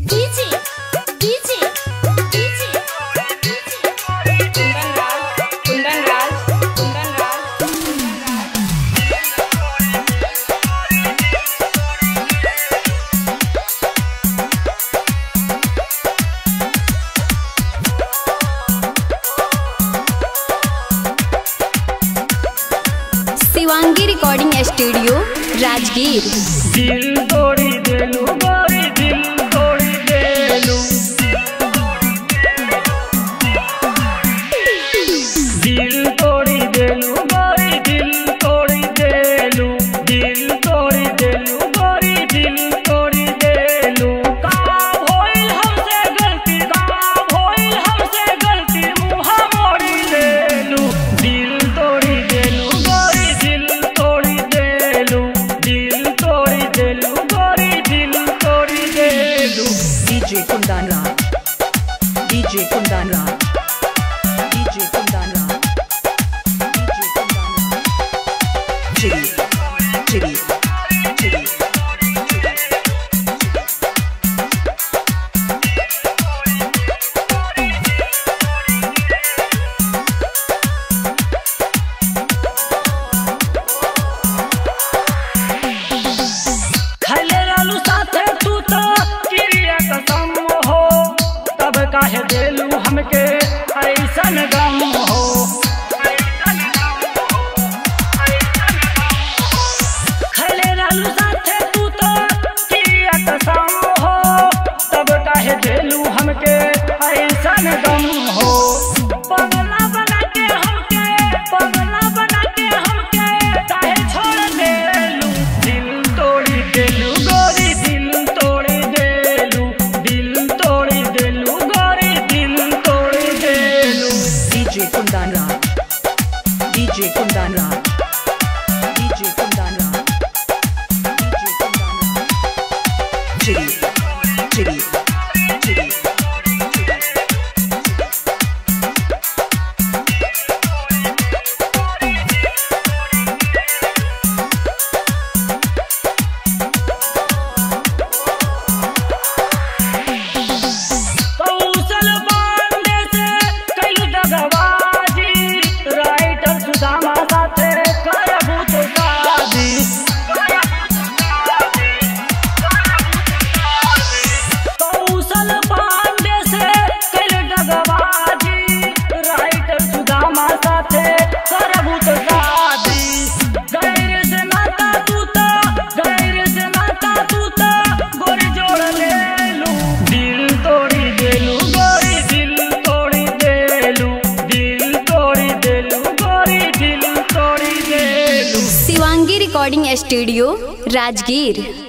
Shivangi recording studio Rajgir. दिल तोड़ी देलू गोरी दिल तोड़ी देलू, दिल तोड़ी देलू गोरी दिल तोड़ी देलू, दिल तोड़ी देलू गोरी दिल तोड़ी देलू। काम होइल हमसे गलती, काम होइल हमसे गलती, मुँह मोड़ी लेलू। दिल तोड़ी देलू गोरी दिल तोड़ी देलू, दिल तोड़ी देलू गोरी दिल तोड़ी देलू। DJ Kundan Raj, DJ Kundan Raj, DJ Kundan Raj, DJ Kundan Raj. चिड़ी चिड़ी चिड़ी काहे देलू हमके ऐसन गम हो, खैले रहलू साथे तू तो किया कसम हो, तब काहे देलू हमके ऐसन गम हो। पगला बना के हमके, पगला बना के हमके काहे छोड़ देलू। दिल तोड़ी देलू गोरी दिल तोड़ी देलू, दिल तोड़ी देलू DJ Kundan Raj, DJ Kundan Raj, DJ Kundan Raj, DJ Kundan Raj. चिड़ी चिड़ी चिड़ी शिवांगी रिकॉर्डिंग स्टूडियो राजगीर।